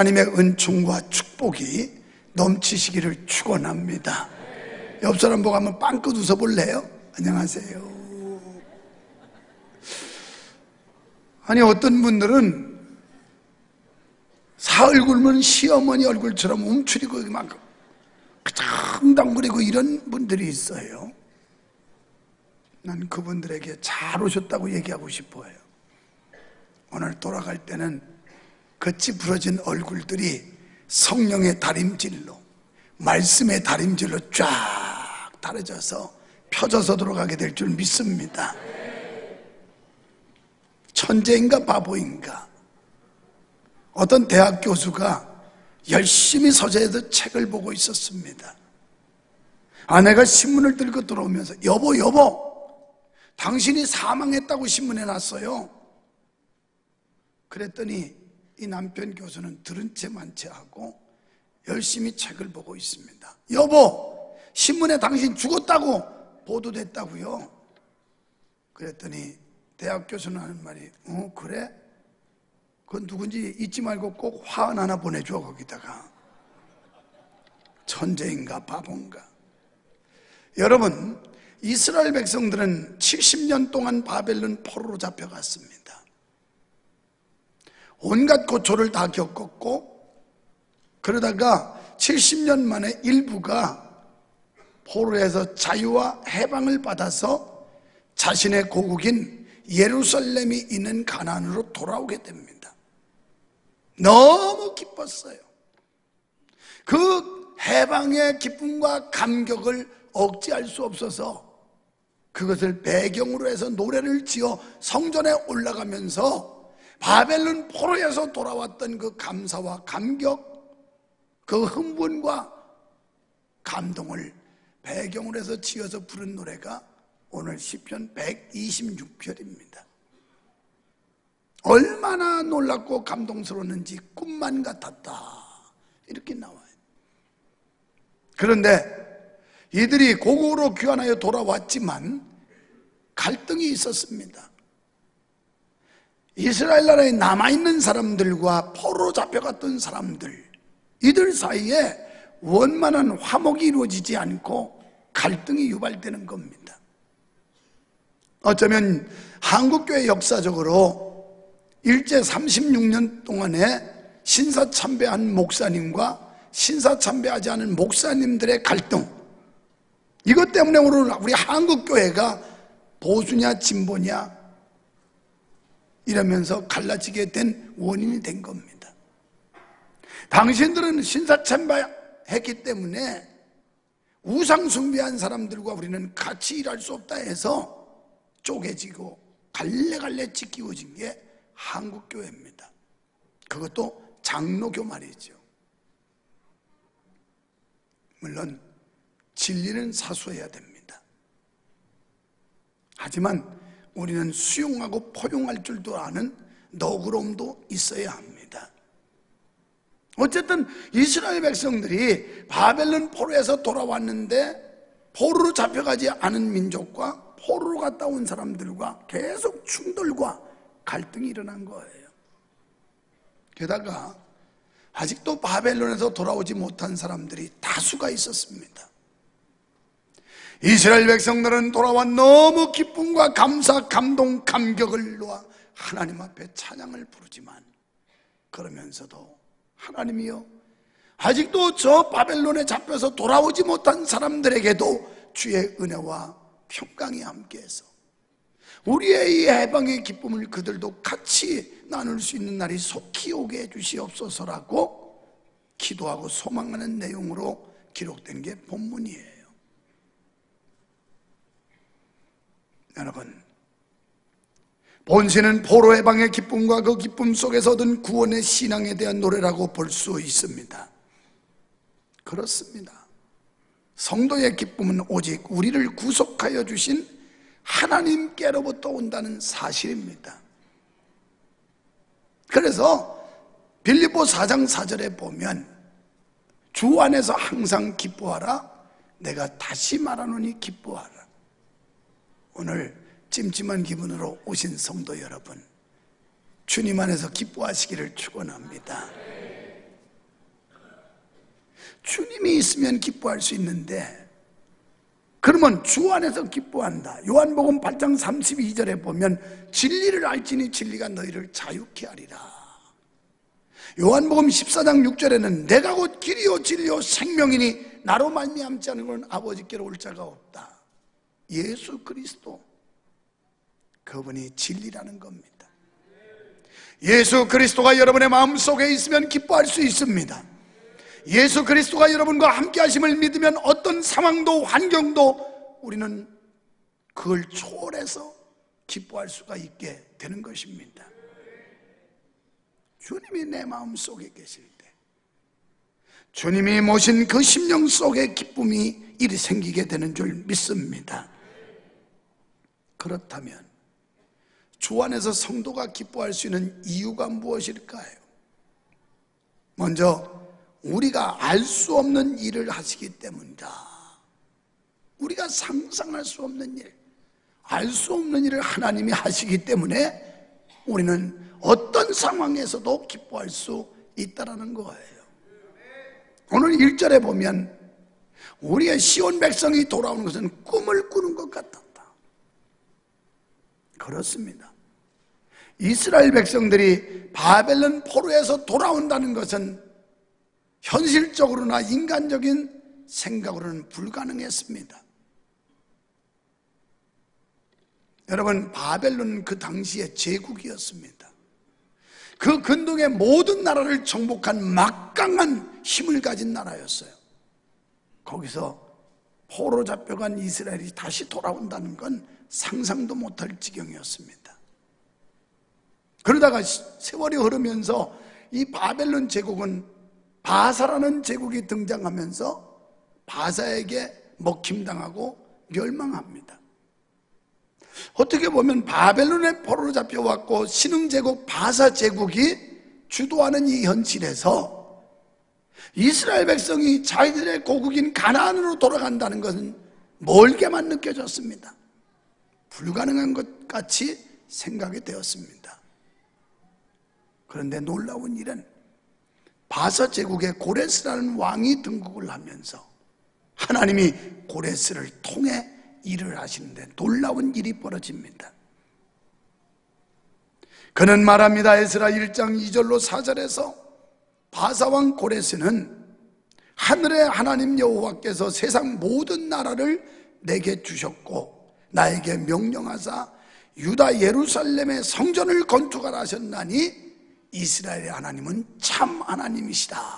하나님의 은총과 축복이 넘치시기를 축원합니다. 옆 사람 보고 한번 빵긋 웃어볼래요? 안녕하세요. 아니, 어떤 분들은 사흘 굶은 시어머니 얼굴처럼 움츠리고 막 당당거리고 이런 분들이 있어요. 난 그분들에게 잘 오셨다고 얘기하고 싶어요. 오늘 돌아갈 때는 그 찌푸러진 얼굴들이 성령의 다림질로, 말씀의 다림질로 쫙 다려져서 펴져서 돌아가게 될 줄 믿습니다. 천재인가 바보인가? 어떤 대학 교수가 열심히 서재에서 책을 보고 있었습니다. 아내가 신문을 들고 들어오면서 여보 당신이 사망했다고 신문에 났어요. 그랬더니 이 남편 교수는 들은 채 만채 하고 열심히 책을 보고 있습니다. 여보, 신문에 당신 죽었다고 보도됐다고요. 그랬더니 대학 교수는 하는 말이 그래? 그건 누군지 잊지 말고 꼭 화환 하나 보내줘. 거기다가. 천재인가 바본가? 여러분, 이스라엘 백성들은 70년 동안 바벨론 포로로 잡혀갔습니다. 온갖 고초를 다 겪었고, 그러다가 70년 만에 일부가 포로에서 자유와 해방을 받아서 자신의 고국인 예루살렘이 있는 가나안으로 돌아오게 됩니다. 너무 기뻤어요. 그 해방의 기쁨과 감격을 억제할 수 없어서 그것을 배경으로 해서 노래를 지어 성전에 올라가면서 바벨론 포로에서 돌아왔던 그 감사와 감격, 그 흥분과 감동을 배경으로 해서 지어서 부른 노래가 오늘 시편 126편입니다. 얼마나 놀랍고 감동스러웠는지 꿈만 같았다 이렇게 나와요. 그런데 이들이 고국으로 귀환하여 돌아왔지만 갈등이 있었습니다. 이스라엘 나라에 남아있는 사람들과 포로로 잡혀갔던 사람들, 이들 사이에 원만한 화목이 이루어지지 않고 갈등이 유발되는 겁니다. 어쩌면 한국교회 역사적으로 일제 36년 동안에 신사참배한 목사님과 신사참배하지 않은 목사님들의 갈등, 이것 때문에 오늘 우리 한국교회가 보수냐 진보냐 이러면서 갈라지게 된 원인이 된 겁니다. 당신들은 신사참배했기 때문에 우상 숭배한 사람들과 우리는 같이 일할 수 없다 해서 쪼개지고 갈래갈래 찢기워진 게 한국교회입니다. 그것도 장로교 말이죠. 물론 진리는 사수해야 됩니다. 하지만 우리는 수용하고 포용할 줄도 아는 너그러움도 있어야 합니다. 어쨌든 이스라엘 백성들이 바벨론 포로에서 돌아왔는데 포로로 잡혀가지 않은 민족과 포로로 갔다 온 사람들과 계속 충돌과 갈등이 일어난 거예요. 게다가 아직도 바벨론에서 돌아오지 못한 사람들이 다수가 있었습니다. 이스라엘 백성들은 돌아와 너무 기쁨과 감사, 감동, 감격을 놓아 하나님 앞에 찬양을 부르지만 그러면서도 하나님이여, 아직도 저 바벨론에 잡혀서 돌아오지 못한 사람들에게도 주의 은혜와 평강이 함께해서 우리의 이 해방의 기쁨을 그들도 같이 나눌 수 있는 날이 속히 오게 해주시옵소서라고 기도하고 소망하는 내용으로 기록된 게 본문이에요. 여러분, 본시는 포로 해방의 기쁨과 그 기쁨 속에서 얻은 구원의 신앙에 대한 노래라고 볼 수 있습니다. 그렇습니다. 성도의 기쁨은 오직 우리를 구속하여 주신 하나님께로부터 온다는 사실입니다. 그래서 빌립보 4장 4절에 보면 주 안에서 항상 기뻐하라, 내가 다시 말하노니 기뻐하라. 오늘 찜찜한 기분으로 오신 성도 여러분, 주님 안에서 기뻐하시기를 축원합니다. 주님이 있으면 기뻐할 수 있는데, 그러면 주 안에서 기뻐한다. 요한복음 8장 32절에 보면 진리를 알지니 진리가 너희를 자유케 하리라. 요한복음 14장 6절에는 내가 곧 길이요 진리요 생명이니 나로 말미암지 않은 건 아버지께로 올 자가 없다. 예수 그리스도, 그분이 진리라는 겁니다. 예수 그리스도가 여러분의 마음속에 있으면 기뻐할 수 있습니다. 예수 그리스도가 여러분과 함께 하심을 믿으면 어떤 상황도 환경도 우리는 그걸 초월해서 기뻐할 수가 있게 되는 것입니다. 주님이 내 마음속에 계실 때, 주님이 모신 그 심령 속에 기쁨이 이리 생기게 되는 줄 믿습니다. 그렇다면 주 안에서 성도가 기뻐할 수 있는 이유가 무엇일까요? 먼저 우리가 알 수 없는 일을 하시기 때문이다. 우리가 상상할 수 없는 일, 알 수 없는 일을 하나님이 하시기 때문에 우리는 어떤 상황에서도 기뻐할 수 있다는 거예요. 오늘 1절에 보면 우리의 시온 백성이 돌아오는 것은 꿈을 꾸는 것 같았다. 그렇습니다. 이스라엘 백성들이 바벨론 포로에서 돌아온다는 것은 현실적으로나 인간적인 생각으로는 불가능했습니다. 여러분, 바벨론은 그 당시의 제국이었습니다. 그 근동의 모든 나라를 정복한 막강한 힘을 가진 나라였어요. 거기서 포로 잡혀간 이스라엘이 다시 돌아온다는 건 상상도 못할 지경이었습니다. 그러다가 세월이 흐르면서 이 바벨론 제국은 바사라는 제국이 등장하면서 바사에게 먹힘당하고 멸망합니다. 어떻게 보면 바벨론의 포로로 잡혀왔고 신흥제국 바사 제국이 주도하는 이 현실에서 이스라엘 백성이 자기들의 고국인 가나안으로 돌아간다는 것은 멀게만 느껴졌습니다. 불가능한 것 같이 생각이 되었습니다. 그런데 놀라운 일은 바사 제국의 고레스라는 왕이 등극을 하면서 하나님이 고레스를 통해 일을 하시는데 놀라운 일이 벌어집니다. 그는 말합니다. 에스라 1장 2절로 4절에서 바사왕 고레스는 하늘의 하나님 여호와께서 세상 모든 나라를 내게 주셨고 나에게 명령하사 유다 예루살렘의 성전을 건축하라 하셨나니 이스라엘의 하나님은 참 하나님이시다.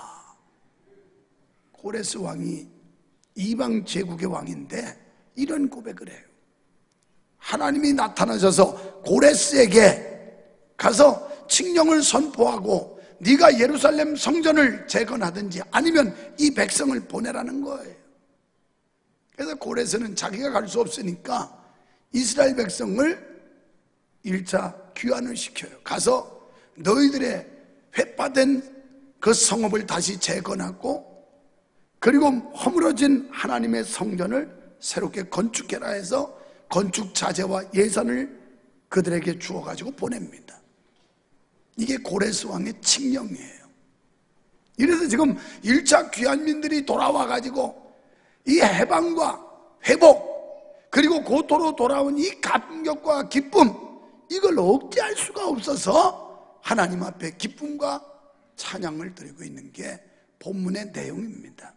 고레스 왕이 이방 제국의 왕인데 이런 고백을 해요. 하나님이 나타나셔서 고레스에게 가서 칙령을 선포하고 네가 예루살렘 성전을 재건하든지 아니면 이 백성을 보내라는 거예요. 그래서 고레스는 자기가 갈 수 없으니까 이스라엘 백성을 1차 귀환을 시켜요. 가서 너희들의 회파된 그 성읍을 다시 재건하고 그리고 허물어진 하나님의 성전을 새롭게 건축해라 해서 건축 자재와 예산을 그들에게 주어가지고 보냅니다. 이게 고레스 왕의 칙령이에요. 이래서 지금 1차 귀환민들이 돌아와가지고 이 해방과 회복 그리고 고토로 돌아온 이 감격과 기쁨, 이걸 억제할 수가 없어서 하나님 앞에 기쁨과 찬양을 드리고 있는 게 본문의 내용입니다.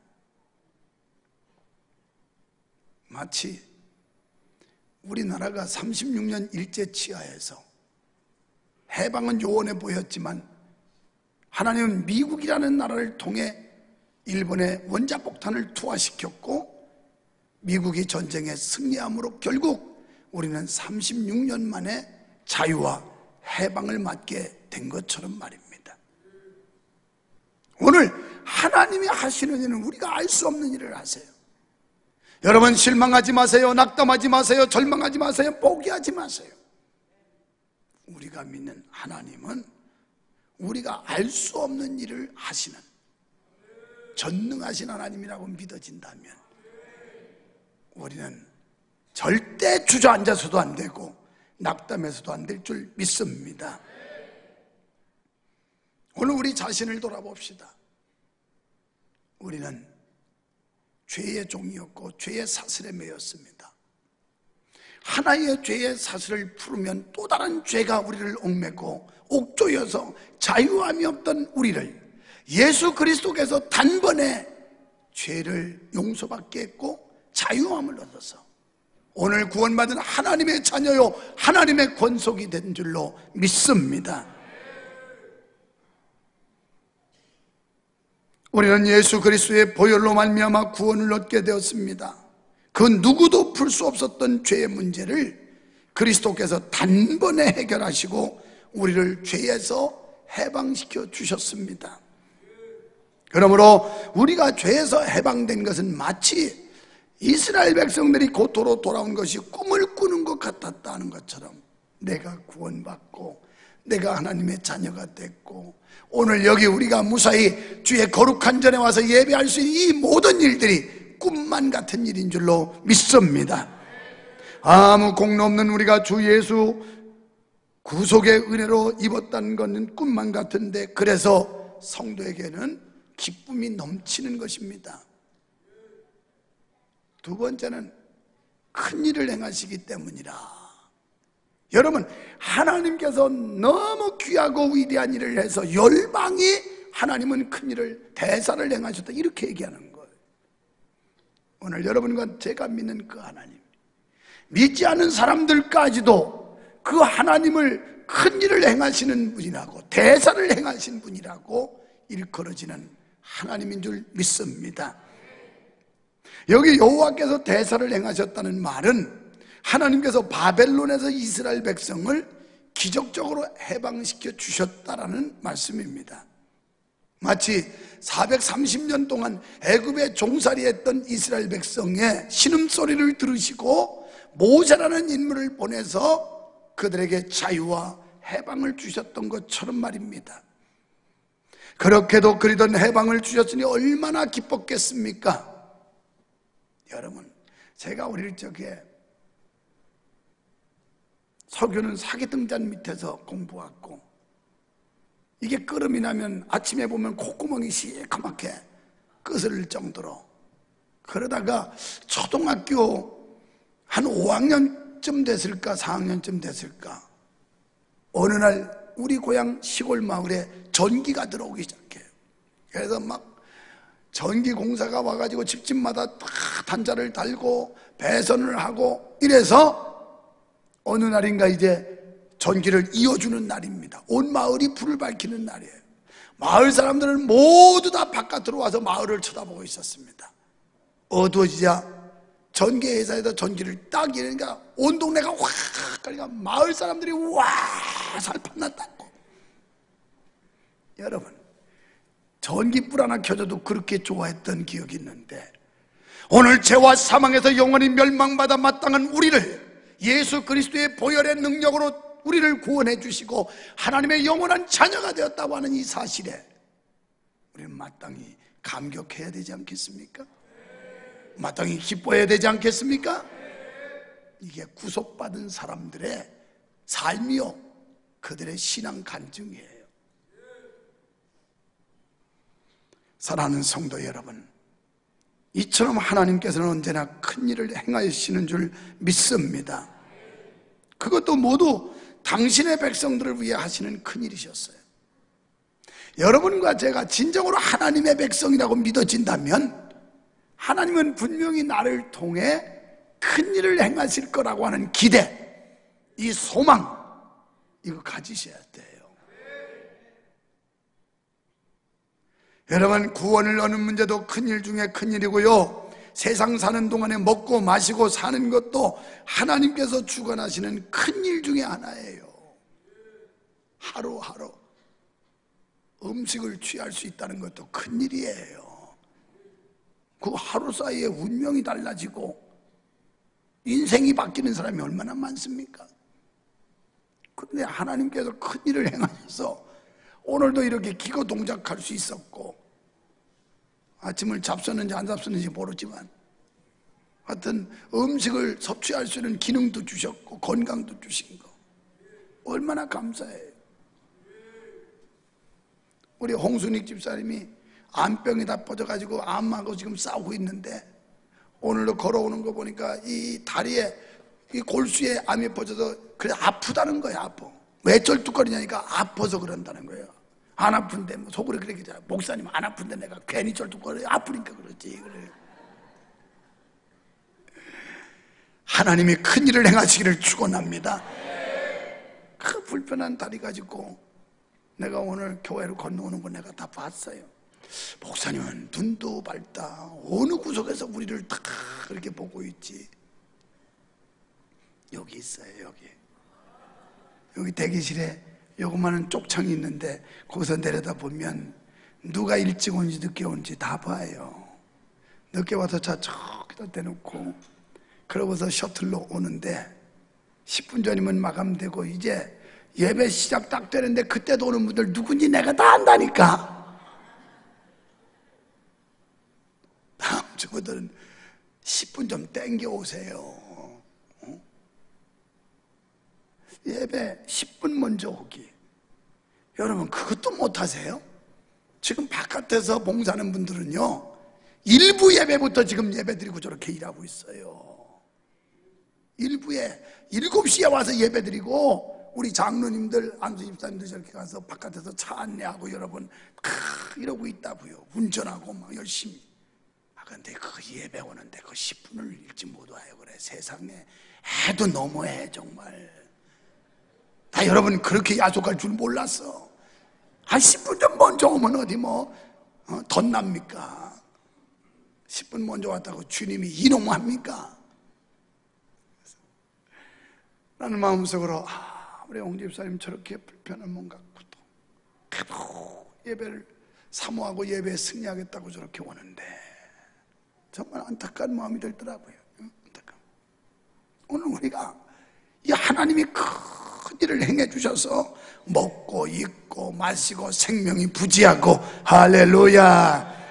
마치 우리나라가 36년 일제 치하에서 해방은 요원해 보였지만 하나님은 미국이라는 나라를 통해 일본의 원자폭탄을 투하시켰고 미국이 전쟁에 승리함으로 결국 우리는 36년 만에 자유와 해방을 맞게 된 것처럼 말입니다. 오늘 하나님이 하시는 일은 우리가 알 수 없는 일을 하세요. 여러분 실망하지 마세요. 낙담하지 마세요. 절망하지 마세요. 포기하지 마세요. 우리가 믿는 하나님은 우리가 알 수 없는 일을 하시는 전능하신 하나님이라고 믿어진다면 우리는 절대 주저앉아서도 안 되고 낙담해서도 안 될 줄 믿습니다. 오늘 우리 자신을 돌아봅시다. 우리는 죄의 종이었고 죄의 사슬에 매였습니다. 하나의 죄의 사슬을 풀으면 또 다른 죄가 우리를 얽매고 옥조여서 자유함이 없던 우리를 예수 그리스도께서 단번에 죄를 용서받게 했고 자유함을 얻어서 오늘 구원받은 하나님의 자녀요 하나님의 권속이 된 줄로 믿습니다. 우리는 예수 그리스도의 보혈로 말미암아 구원을 얻게 되었습니다. 그 누구도 풀 수 없었던 죄의 문제를 그리스도께서 단번에 해결하시고 우리를 죄에서 해방시켜 주셨습니다. 그러므로 우리가 죄에서 해방된 것은 마치 이스라엘 백성들이 고토로 돌아온 것이 꿈을 꾸는 것 같았다는 것처럼 내가 구원받고 내가 하나님의 자녀가 됐고 오늘 여기 우리가 무사히 주의 거룩한 전에 와서 예배할 수 있는 이 모든 일들이 꿈만 같은 일인 줄로 믿습니다. 아무 공로 없는 우리가 주 예수 구속의 은혜로 입었다는 것은 꿈만 같은데 그래서 성도에게는 기쁨이 넘치는 것입니다. 두 번째는 큰 일을 행하시기 때문이라. 여러분, 하나님께서 너무 귀하고 위대한 일을 해서 열방이 하나님은 큰 일을 대사를 행하셨다 이렇게 얘기하는 거예요. 오늘 여러분과 제가 믿는 그 하나님, 믿지 않는 사람들까지도 그 하나님을 큰 일을 행하시는 분이라고 대사를 행하신 분이라고 일컬어지는 하나님인 줄 믿습니다. 여기 여호와께서 대사를 행하셨다는 말은 하나님께서 바벨론에서 이스라엘 백성을 기적적으로 해방시켜 주셨다라는 말씀입니다. 마치 430년 동안 애굽에 종살이했던 이스라엘 백성의 신음소리를 들으시고 모세라는 인물을 보내서 그들에게 자유와 해방을 주셨던 것처럼 말입니다. 그렇게도 그리던 해방을 주셨으니 얼마나 기뻤겠습니까? 여러분, 제가 어릴 적에 석유는 사기등잔 밑에서 공부했고 이게 끓음이 나면 아침에 보면 콧구멍이 시커멓게 끄스릴 정도로 그러다가 초등학교 한 5학년쯤 됐을까 4학년쯤 됐을까 어느 날 우리 고향 시골 마을에 전기가 들어오기 시작해요. 그래서 막 전기 공사가 와가지고 집집마다 다 단자를 달고 배선을 하고 이래서 어느 날인가 이제 전기를 이어주는 날입니다. 온 마을이 불을 밝히는 날이에요. 마을 사람들은 모두 다 바깥으로 와서 마을을 쳐다보고 있었습니다. 어두워지자 전기회사에서 전기를 딱 이러니까 온 동네가 확 그러니까 마을 사람들이 와 살판났다고. 여러분, 전기불 하나 켜져도 그렇게 좋아했던 기억이 있는데 오늘 죄와 사망에서 영원히 멸망받아 마땅한 우리를 예수 그리스도의 보혈의 능력으로 우리를 구원해 주시고 하나님의 영원한 자녀가 되었다고 하는 이 사실에 우리는 마땅히 감격해야 되지 않겠습니까? 마땅히 기뻐해야 되지 않겠습니까? 이게 구속받은 사람들의 삶이요 그들의 신앙 간증이에요. 사랑하는 성도 여러분, 이처럼 하나님께서는 언제나 큰 일을 행하시는 줄 믿습니다. 그것도 모두 당신의 백성들을 위해 하시는 큰 일이셨어요. 여러분과 제가 진정으로 하나님의 백성이라고 믿어진다면 하나님은 분명히 나를 통해 큰 일을 행하실 거라고 하는 기대, 이 소망, 이거 가지셔야 돼요. 여러분, 구원을 얻는 문제도 큰일 중에 큰일이고요 세상 사는 동안에 먹고 마시고 사는 것도 하나님께서 주관하시는 큰일 중에 하나예요. 하루하루 음식을 취할 수 있다는 것도 큰일이에요. 그 하루 사이에 운명이 달라지고 인생이 바뀌는 사람이 얼마나 많습니까? 그런데 하나님께서 큰일을 행하셔서 오늘도 이렇게 기고 동작할 수 있었고 아침을 잡수는지 안 잡수는지 모르지만 하여튼 음식을 섭취할 수 있는 기능도 주셨고 건강도 주신 거 얼마나 감사해요. 우리 홍순익 집사님이 암병이 다 퍼져가지고 암하고 지금 싸우고 있는데 오늘도 걸어오는 거 보니까 이 다리에 이 골수에 암이 퍼져서 그래 아프다는 거야. 아파. 왜 쩔뚝거리냐니까 아파서 그런다는 거예요. 안 아픈데 뭐 속으로 그렇게 자 목사님 안 아픈데 내가 괜히 쩔뚝거려. 아프니까 그렇지. 그래. 하나님이 큰 일을 행하시기를 축원합니다. 그 불편한 다리 가지고 내가 오늘 교회로 건너오는 거 내가 다 봤어요. 목사님은 눈도 밝다. 어느 구석에서 우리를 다 그렇게 보고 있지. 여기 있어요. 여기 대기실에 요거만한 쪽창이 있는데 거기서 내려다 보면 누가 일찍 온지 늦게 온지 다 봐요. 늦게 와서 차 저기다 대놓고 그러고서 셔틀로 오는데 10분 전이면 마감되고 이제 예배 시작 딱 되는데 그때도 오는 분들 누군지 내가 다 안다니까. 다음 주부들은 10분 좀 땡겨 오세요. 예배 10분 먼저 오기. 여러분 그것도 못하세요? 지금 바깥에서 봉사하는 분들은요 일부 예배부터 지금 예배드리고 저렇게 일하고 있어요. 일부에 7시에 와서 예배드리고 우리 장로님들 안수 집사님들 저렇게 가서 바깥에서 차 안내하고 여러분 이러고 있다고요. 운전하고 막 열심히. 근데 그 예배 오는데 그 10분을 일찍 못 와요. 그래 세상에 해도 너무해 정말. 다 여러분 그렇게 야속할 줄 몰랐어. 한 10분 좀 먼저 오면 어디 덧납니까? 10분 먼저 왔다고 주님이 이놈합니까? 나는 마음속으로 우리 홍 집사님 저렇게 불편한 몸 갖고도 계속 예배를 사모하고 예배에 승리하겠다고 저렇게 오는데 정말 안타까운 마음이 들더라고요. 오늘 우리가 이 하나님이 큰 일을 행해 주셔서 먹고 입고 마시고 생명이 부지하고 할렐루야.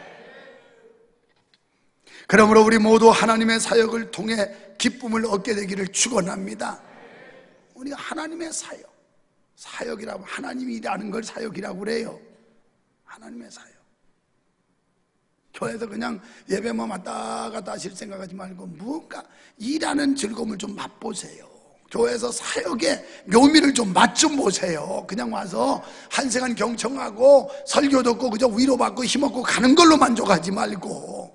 그러므로 우리 모두 하나님의 사역을 통해 기쁨을 얻게 되기를 축원합니다. 우리가 하나님의 사역이라고 하나님이 일하는 걸 사역이라고 그래요. 하나님의 사역. 교회에서 그냥 예배만 왔다 갔다 하실 생각하지 말고 무언가 일하는 즐거움을 좀 맛보세요. 교회에서 사역의 묘미를 좀 맛 좀 보세요. 그냥 와서 한 시간 경청하고 설교 듣고 그저 위로받고 힘없고 가는 걸로 만족하지 말고.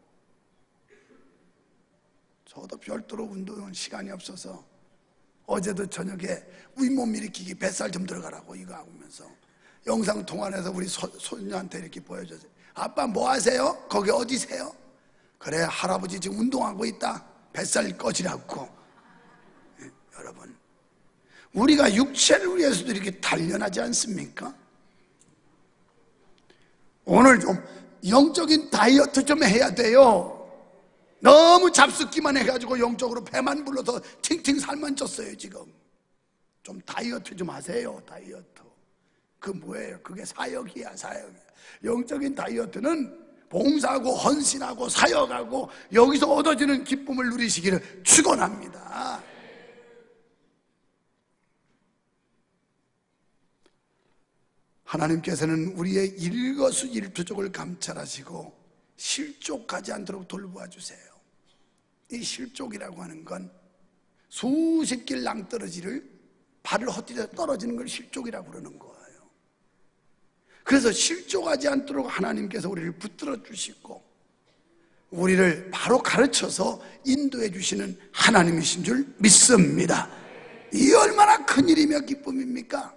저도 별도로 운동은 시간이 없어서 어제도 저녁에 윗몸 일으키기 뱃살 좀 들어가라고 이거 하면서 영상 통화해서 우리 손녀한테 이렇게 보여줬어요. 아빠 뭐 하세요? 거기 어디세요? 그래 할아버지 지금 운동하고 있다. 뱃살 꺼지라고. 여러분 우리가 육체를 위해서도 이렇게 단련하지 않습니까? 오늘 좀 영적인 다이어트 좀 해야 돼요. 너무 잡숫기만 해가지고 영적으로 배만 불러서 팅팅 살만 쪘어요 지금. 좀 다이어트 좀 하세요. 다이어트 그 뭐예요? 그게 사역이야. 사역이야. 영적인 다이어트는 봉사하고 헌신하고 사역하고 여기서 얻어지는 기쁨을 누리시기를 축원합니다. 하나님께서는 우리의 일거수일투족을 감찰하시고 실족하지 않도록 돌보아 주세요. 이 실족이라고 하는 건 수십 길 낭떠러지를 발을 헛디뎌 떨어지는 걸 실족이라고 그러는 거예요. 그래서 실족하지 않도록 하나님께서 우리를 붙들어 주시고 우리를 바로 가르쳐서 인도해 주시는 하나님이신 줄 믿습니다. 이 얼마나 큰일이며 기쁨입니까?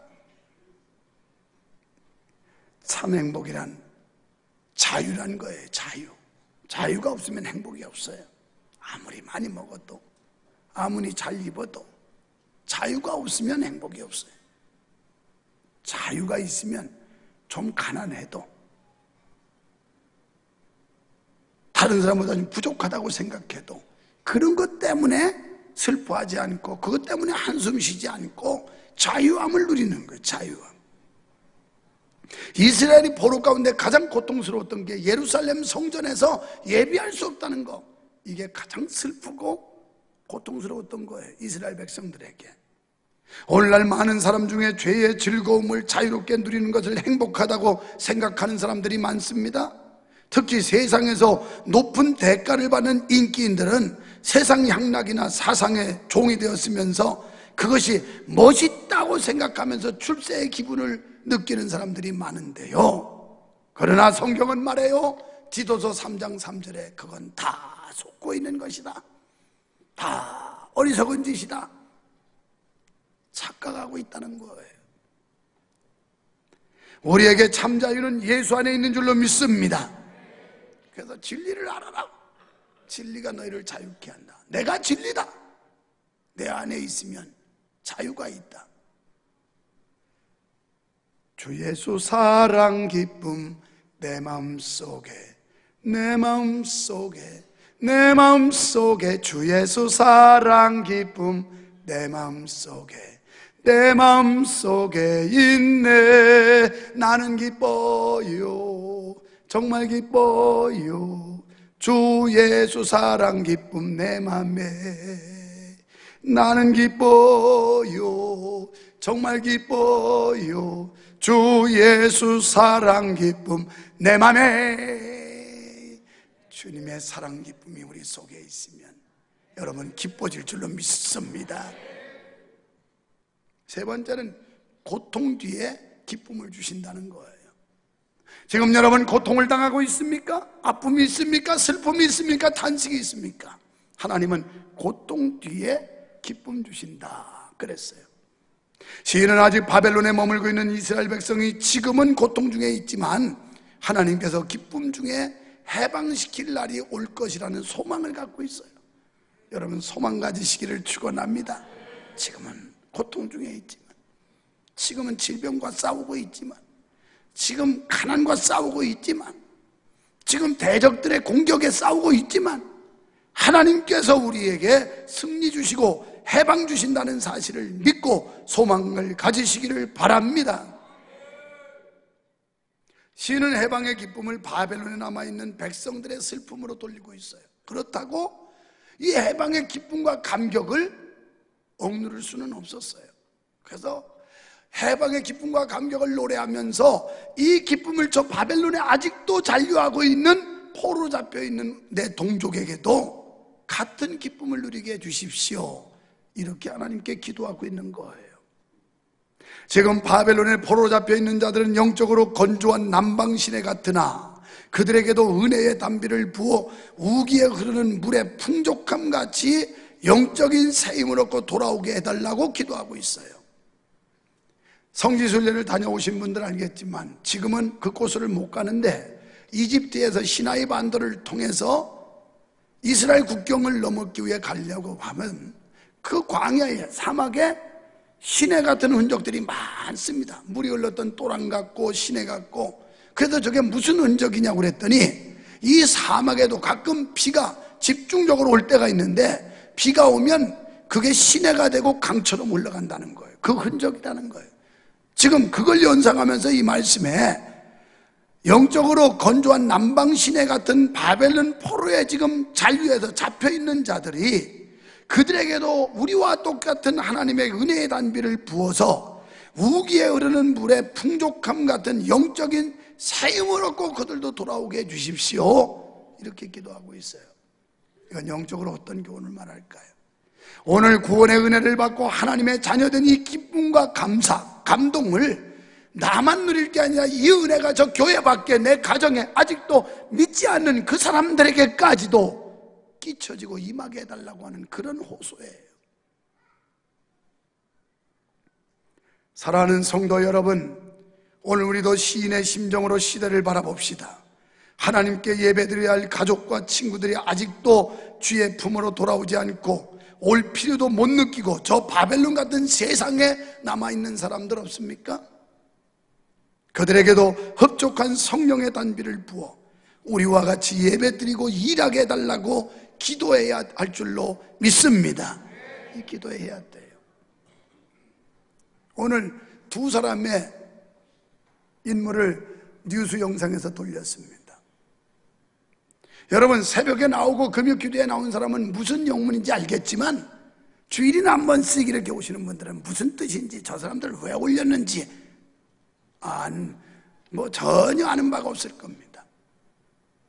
참 행복이란 자유란 거예요. 자유가 없으면 행복이 없어요. 아무리 많이 먹어도 아무리 잘 입어도 자유가 없으면 행복이 없어요. 자유가 있으면 좀 가난해도 다른 사람보다 좀 부족하다고 생각해도 그런 것 때문에 슬퍼하지 않고 그것 때문에 한숨 쉬지 않고 자유함을 누리는 거예요. 자유함. 이스라엘이 포로 가운데 가장 고통스러웠던 게 예루살렘 성전에서 예배할 수 없다는 거. 이게 가장 슬프고 고통스러웠던 거예요. 이스라엘 백성들에게. 오늘날 많은 사람 중에 죄의 즐거움을 자유롭게 누리는 것을 행복하다고 생각하는 사람들이 많습니다. 특히 세상에서 높은 대가를 받는 인기인들은 세상 향락이나 사상의 종이 되었으면서 그것이 멋있다고 생각하면서 출세의 기분을 느끼는 사람들이 많은데요, 그러나 성경은 말해요. 디도서 3장 3절에 그건 다 속고 있는 것이다, 다 어리석은 짓이다, 착각하고 있다는 거예요. 우리에게 참 자유는 예수 안에 있는 줄로 믿습니다. 그래서 진리를 알아라. 진리가 너희를 자유케 한다. 내가 진리다. 내 안에 있으면 자유가 있다. 주 예수 사랑 기쁨 내 마음속에, 내 마음속에, 내 마음속에 주 예수 사랑 기쁨 내 마음속에, 내 마음속에 있네. 나는 기뻐요, 정말 기뻐요. 주 예수 사랑 기쁨 내 맘에. 나는 기뻐요, 정말 기뻐요. 주 예수 사랑 기쁨 내 맘에. 주님의 사랑 기쁨이 우리 속에 있으면 여러분 기뻐질 줄로 믿습니다. 세 번째는 고통 뒤에 기쁨을 주신다는 거예요. 지금 여러분 고통을 당하고 있습니까? 아픔이 있습니까? 슬픔이 있습니까? 탄식이 있습니까? 하나님은 고통 뒤에 기쁨 주신다 그랬어요. 시인은 아직 바벨론에 머물고 있는 이스라엘 백성이 지금은 고통 중에 있지만 하나님께서 기쁨 중에 해방시킬 날이 올 것이라는 소망을 갖고 있어요. 여러분 소망 가지시기를 축원합니다. 지금은 고통 중에 있지만, 지금은 질병과 싸우고 있지만, 지금 가난과 싸우고 있지만, 지금 대적들의 공격에 싸우고 있지만 하나님께서 우리에게 승리 주시고 해방 주신다는 사실을 믿고 소망을 가지시기를 바랍니다. 시인은 해방의 기쁨을 바벨론에 남아있는 백성들의 슬픔으로 돌리고 있어요. 그렇다고 이 해방의 기쁨과 감격을 억누를 수는 없었어요. 그래서 해방의 기쁨과 감격을 노래하면서 이 기쁨을 저 바벨론에 아직도 잔류하고 있는 포로로 잡혀있는 내 동족에게도 같은 기쁨을 누리게 해주십시오, 이렇게 하나님께 기도하고 있는 거예요. 지금 바벨론에 포로로 잡혀있는 자들은 영적으로 건조한 남방시내 같으나 그들에게도 은혜의 담비를 부어 우기에 흐르는 물의 풍족함 같이 영적인 새 힘을 얻고 돌아오게 해달라고 기도하고 있어요. 성지순례를 다녀오신 분들 알겠지만 지금은 그곳을 못 가는데 이집트에서 시나이 반도를 통해서 이스라엘 국경을 넘기 위해 가려고 하면 그 광야에, 사막에 시내 같은 흔적들이 많습니다. 물이 흘렀던 또랑 같고 시내 같고. 그래서 저게 무슨 흔적이냐고 그랬더니 이 사막에도 가끔 비가 집중적으로 올 때가 있는데 비가 오면 그게 시내가 되고 강처럼 올라간다는 거예요. 그 흔적이라는 거예요. 지금 그걸 연상하면서 이 말씀에 영적으로 건조한 남방 시내 같은 바벨론 포로에 지금 잔류해서 잡혀있는 자들이 그들에게도 우리와 똑같은 하나님의 은혜의 단비를 부어서 우기에 흐르는 물의 풍족함 같은 영적인 새 힘을 얻고 그들도 돌아오게 해주십시오, 이렇게 기도하고 있어요. 이건 영적으로 어떤 교훈을 말할까요? 오늘 구원의 은혜를 받고 하나님의 자녀된 이 기쁨과 감사, 감동을 나만 누릴 게 아니라 이 은혜가 저 교회 밖에 내 가정에 아직도 믿지 않는 그 사람들에게까지도 끼쳐지고 임하게 해달라고 하는 그런 호소예요. 사랑하는 성도 여러분, 오늘 우리도 시인의 심정으로 시대를 바라봅시다. 하나님께 예배드려야 할 가족과 친구들이 아직도 주의 품으로 돌아오지 않고 올 필요도 못 느끼고 저 바벨론 같은 세상에 남아있는 사람들 없습니까? 그들에게도 흡족한 성령의 단비를 부어 우리와 같이 예배드리고 일하게 해달라고 기도해야 할 줄로 믿습니다. 이 기도해야 돼요. 오늘 두 사람의 인물을 뉴스 영상에서 돌렸습니다. 여러분, 새벽에 나오고 금요 기도에 나온 사람은 무슨 영문인지 알겠지만 주일이나 한 번씩 이렇게 오시는 분들은 무슨 뜻인지, 저 사람들 왜 올렸는지 전혀 아는 바가 없을 겁니다.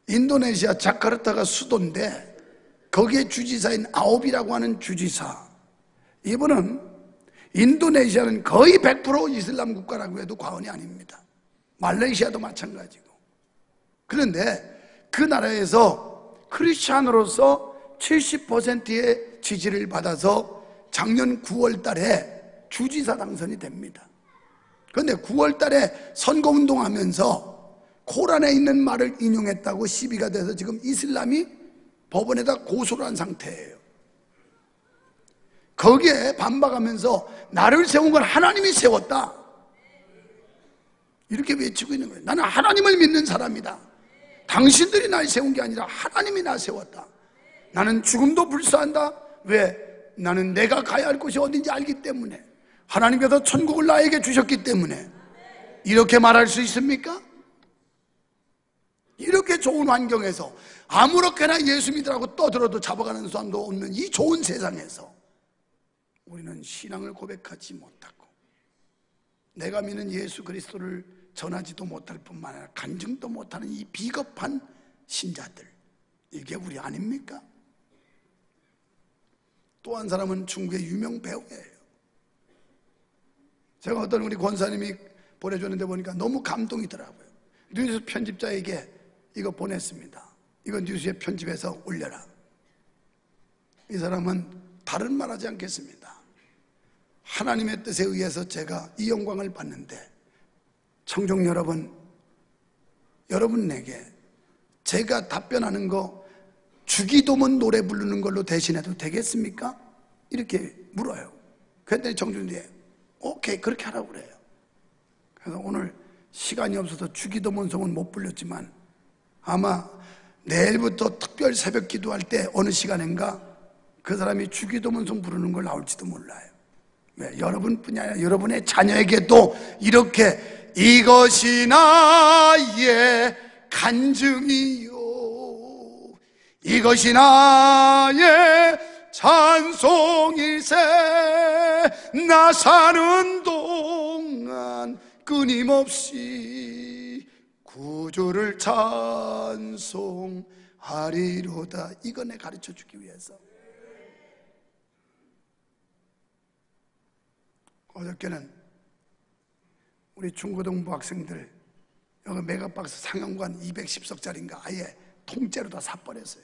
인도네시아 자카르타가 수도인데 거기에 주지사인 아옵이라고 하는 주지사, 이분은 인도네시아는 거의 100% 이슬람 국가라고 해도 과언이 아닙니다. 말레이시아도 마찬가지고. 그런데 그 나라에서 크리스찬으로서 70%의 지지를 받아서 작년 9월 달에 주지사 당선이 됩니다. 그런데 9월 달에 선거운동 하면서 코란에 있는 말을 인용했다고 시비가 돼서 지금 이슬람이 법원에다 고소를 한 상태예요. 거기에 반박하면서 나를 세운 건 하나님이 세웠다, 이렇게 외치고 있는 거예요. 나는 하나님을 믿는 사람이다. 당신들이 날 세운 게 아니라 하나님이 나 세웠다. 나는 죽음도 불사한다. 왜? 나는 내가 가야 할 곳이 어딘지 알기 때문에, 하나님께서 천국을 나에게 주셨기 때문에. 이렇게 말할 수 있습니까? 이렇게 좋은 환경에서 아무렇게나 예수 믿으라고 떠들어도 잡아가는 사람도 없는 이 좋은 세상에서 우리는 신앙을 고백하지 못하고 내가 믿는 예수 그리스도를 전하지도 못할 뿐만 아니라 간증도 못하는 이 비겁한 신자들, 이게 우리 아닙니까? 또 한 사람은 중국의 유명 배우예요. 제가 어떤 우리 권사님이 보내줬는데 보니까 너무 감동이더라고요. 뉴스 편집자에게 이거 보냈습니다. 이거 뉴스에 편집해서 올려라. 이 사람은 다른 말 하지 않겠습니다. 하나님의 뜻에 의해서 제가 이 영광을 받는데 청중 여러분, 여러분에게 제가 답변하는 거 주기도문 노래 부르는 걸로 대신해도 되겠습니까? 이렇게 물어요. 그랬더니 청중들이 오케이, 그렇게 하라고 그래요. 그래서 오늘 시간이 없어서 주기도문송은 못 불렸지만 아마 내일부터 특별 새벽 기도할 때 어느 시간인가 그 사람이 주기도문송 부르는 걸 나올지도 몰라요. 왜? 여러분뿐이 아니라 여러분의 자녀에게도 이렇게 이것이 나의 간증이요, 이것이 나의 찬송일세, 나 사는 동안 끊임없이 구주를 찬송하리로다. 이거 내 가르쳐 주기 위해서. 어저께는 우리 중고등부 학생들 여기 메가박스 상영관 210석짜리인가 아예 통째로 다 사버렸어요.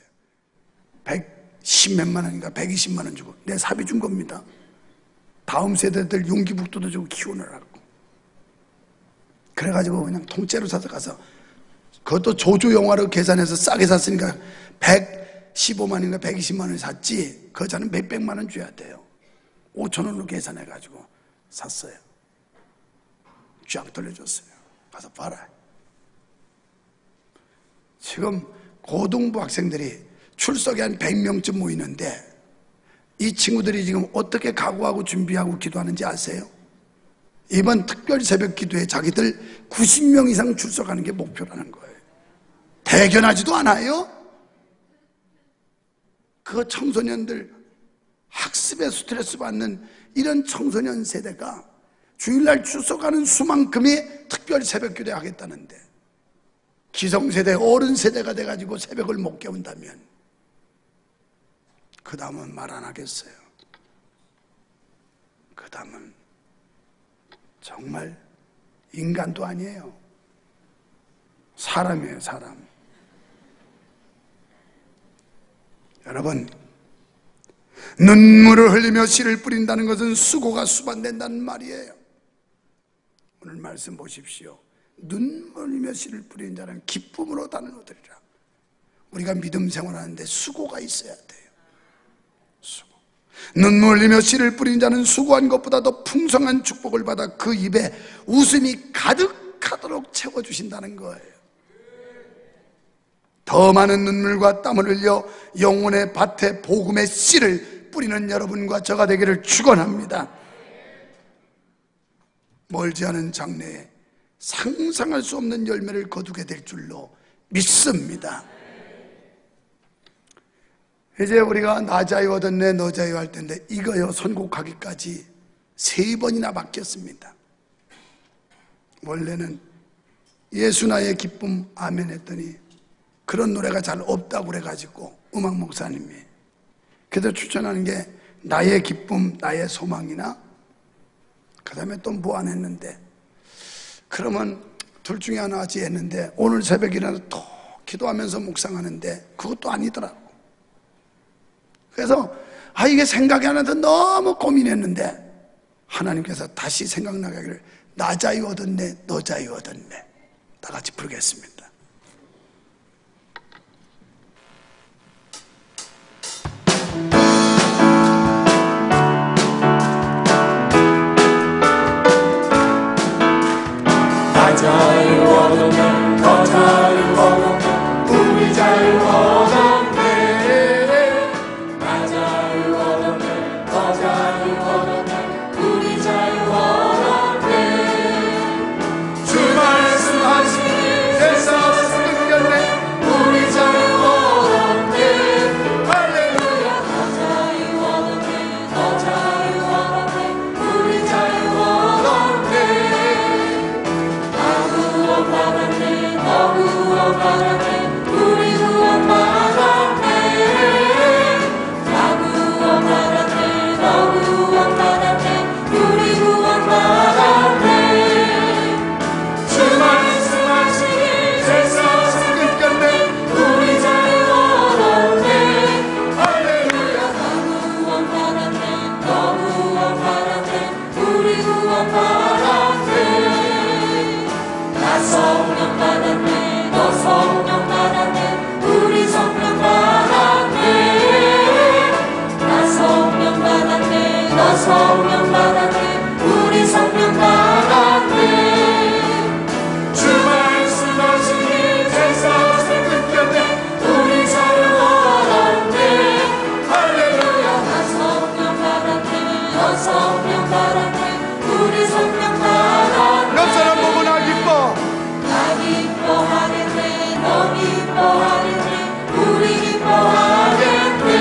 110몇만 원인가 120만 원 주고 내 사비 준 겁니다. 다음 세대들 용기북도도 주고 키우느라고. 그래가지고 그냥 통째로 사서 가서, 그것도 조조 영화로 계산해서 싸게 샀으니까 115만인가 120만 원에 샀지, 그 자는 몇백만 원 줘야 돼요. 5천 원으로 계산해가지고 샀어요. 쫙 돌려줬어요. 가서 봐라. 지금 고등부 학생들이 출석이 한 100명쯤 모이는데 이 친구들이 지금 어떻게 각오하고 준비하고 기도하는지 아세요? 이번 특별 새벽 기도에 자기들 90명 이상 출석하는 게 목표라는 거예요. 대견하지도 않아요? 그 청소년들 학습에 스트레스 받는 이런 청소년 세대가 주일날 출석하는 수만큼의 특별 새벽 기도 하겠다는데, 기성세대, 어른 세대가 돼가지고 새벽을 못 깨운다면 그 다음은 말 안 하겠어요. 그 다음은 정말 인간도 아니에요. 사람이에요, 사람. 여러분, 눈물을 흘리며 씨를 뿌린다는 것은 수고가 수반된다는 말이에요. 오늘 말씀 보십시오. 눈물 흘리며 씨를 뿌리는 자는 기쁨으로 단을 얻으리라. 우리가 믿음 생활하는데 수고가 있어야 돼요. 수고. 눈물 흘리며 씨를 뿌리는 자는 수고한 것보다 더 풍성한 축복을 받아 그 입에 웃음이 가득하도록 채워주신다는 거예요. 더 많은 눈물과 땀을 흘려 영혼의 밭에 복음의 씨를 뿌리는 여러분과 저가 되기를 축원합니다. 멀지 않은 장래에 상상할 수 없는 열매를 거두게 될 줄로 믿습니다. 이제 우리가 나 자유 얻었네 너 자유 할 텐데 이거요 선곡하기까지 3번이나 바뀌었습니다. 원래는 예수 나의 기쁨 아멘 했더니 그런 노래가 잘 없다고 그래가지고 음악 목사님이 그래서 추천하는 게 나의 기쁨 나의 소망이나 그 다음에 또 뭐 안 했는데 그러면 둘 중에 하나 하지 했는데 오늘 새벽에 일어나서 또 기도하면서 묵상하는데 그것도 아니더라고. 그래서 이게 생각이 안 나서 너무 고민했는데 하나님께서 다시 생각나게 하기를 나 자유 얻었네 너 자유 얻었네. 다 같이 부르겠습니다. 나 자유 얻었네 너 자유 얻었네 우리 자유 얻었네 나 자유 얻었네 너 자유 얻었네 우리 자유 얻었네 주 말씀하시니 세상에서 끊겼네 우리 자유 얻었네 할렐루야 나 자유 얻었네 너 자유 얻었네 우리 자유 얻었네 받았네 너 구원받았네 우리 구원받았네 나 구원받았네 너 구원받았네 우리 구원받았네 주 말씀하시니 세상에서 끊겼네 우리 자유 얻었네 할렐루야 나 구원받았네 너 구원받았네 우리 구원받았네 성령 받았네 너 성령 받았네 우리 성령 받았네 나 성령 받았네 너 성령 받았네 우리 성령 받았네 주 말씀하시니 세상에서 끊겼네 우리 자유 얻었네 할렐루야 나 성령 받았네 너 성령 받았네 우리 성령 받았네 옆 사람 보고 나 기뻐 나 기뻐하겠네 너 기뻐하겠네 우리 기뻐하겠네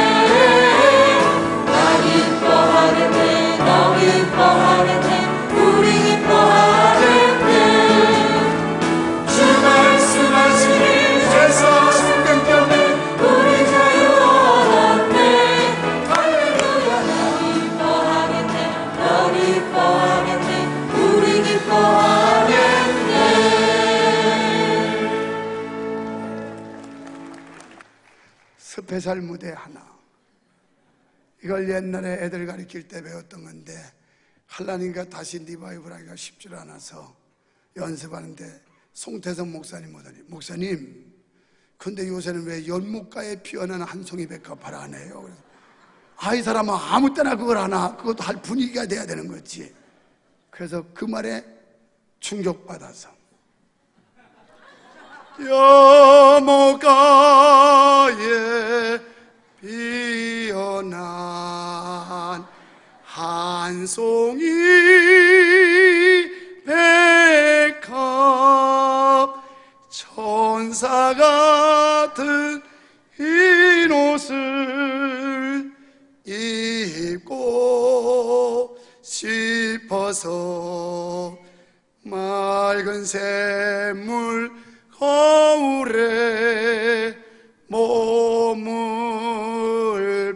나 기뻐하겠네 너 기뻐하겠네 우리 기뻐하겠네 주 말씀하시니 세상에서 끊겼네 우리 자유 얻었네 할렐루야 나 기뻐하겠네 너 기뻐하겠네 우리 기뻐하겠네 스페셜 무대 하나. 이걸 옛날에 애들 가르칠 때 배웠던 건데 하려니까 다시 리바이벌 하기가 쉽지 않아서 연습하는데 송태성 목사님 오더니 목사님 근데 요새는 왜 연못가에 피어난 한 송이 백합화를 안 해요? 그래서 이 사람은 아무 때나 그걸 하나 그것도 할 분위기가 돼야 되는 거지. 그래서 그 말에 충격받아서 연못가에 피어난 한 송이 백합 천사 같은 흰 옷을 입고 싶어서 맑은 샘물 거울에 몸을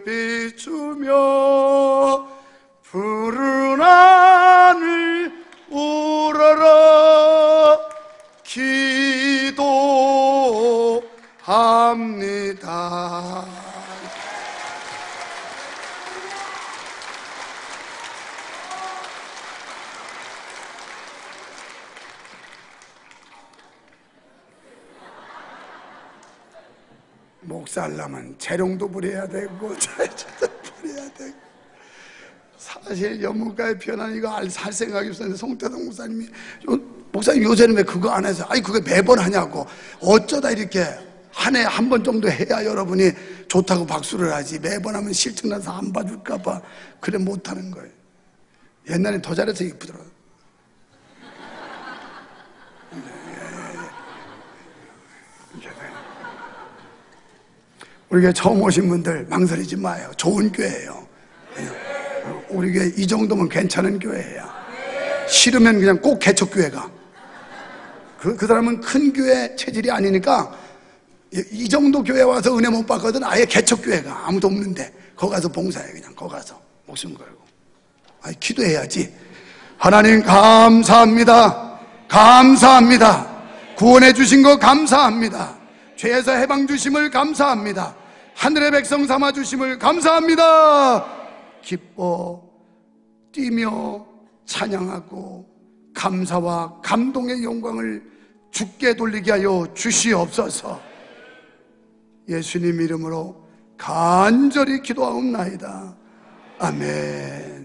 비추며 푸른 하늘 우러러 기도합니다. 목사 하려면 재롱도 부려야 되고 잘도 부려야 되고 사실 연못가에 피어난 이거 할 생각이 없었는데 송태동 목사님이 목사님 요새는 왜 그거 안 해서 아니 그게 매번 하냐고 어쩌다 이렇게 한 해 한 번 정도 해야 여러분이 좋다고 박수를 하지 매번 하면 실증나서 안 봐줄까 봐 그래 못하는 거예요. 옛날엔 더 잘해서 이쁘더라고요. 우리 교회 처음 오신 분들 망설이지 마요. 좋은 교회예요. 우리 교회 이 정도면 괜찮은 교회예요. 싫으면 그냥 꼭 개척교회 가. 그 사람은 큰 교회 체질이 아니니까 이 정도 교회 와서 은혜 못 받거든. 아예 개척교회가 아무도 없는데 거기 가서 봉사해. 그냥 거기 가서 목숨 걸고 기도해야지. 하나님 감사합니다. 감사합니다. 구원해 주신 거 감사합니다. 죄에서 해방 주심을 감사합니다. 하늘의 백성 삼아 주심을 감사합니다. 기뻐 뛰며 찬양하고 감사와 감동의 영광을 주께 돌리게 하여 주시옵소서. 예수님 이름으로 간절히 기도하옵나이다. 아멘.